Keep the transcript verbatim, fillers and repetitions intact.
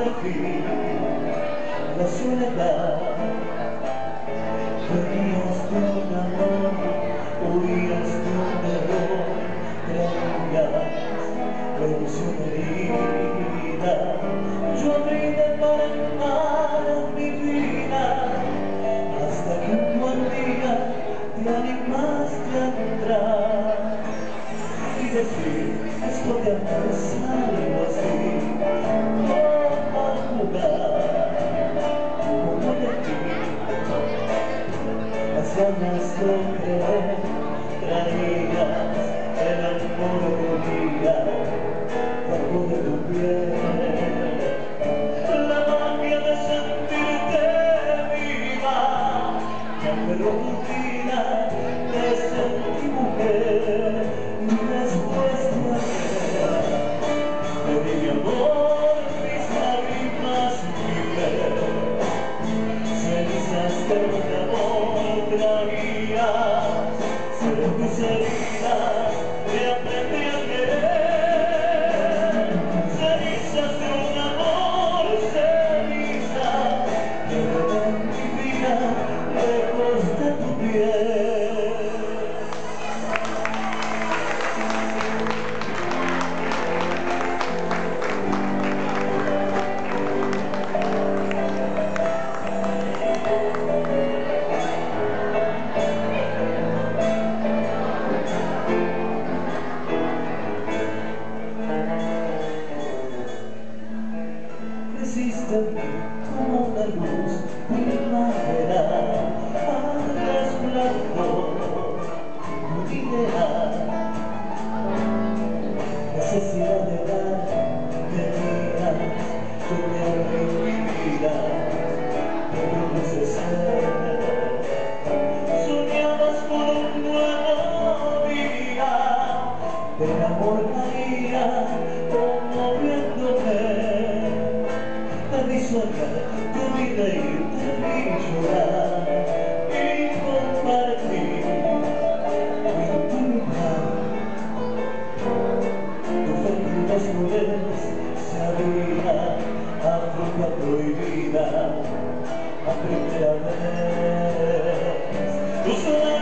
fin la soledad. Venías de un amor, huías de un error, traías la ilusión herida. Yo abrí de par en par mi vida, hasta que un buen día te animaste a entrar y decir: esto de amor es algo así, como jugar, como elegir. Las ganas de creer traías, el amor volvía bajo de tu piel. La magia de sentirte viva, pero rutina te sentí mujer. Y después de ayer te di mi amor, mis lágrimas, mi fe, cenizas de un amor traías, sobre tus heridas te aprendí a querer. Cenizas de un amor, cenizas que beben mi vida lejos de tu piel. Creciste en mí como una luz primaveral, al resplandor de un ideal. Necesidad de dar, tenías, yo te abrí mi vida, pero no sé ser. Soñabas por un nuevo día, el amor caía conmoviéndome. Te vi soñar, te vi reír, te vi llorar y compartir mi intimidad. Tu fértil desnudez se abría a fruta prohibida a primera vez. Tus